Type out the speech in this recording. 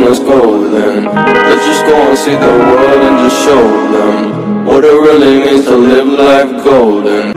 let's go then. Let's just go and see the world and just show them what it really means to live life golden.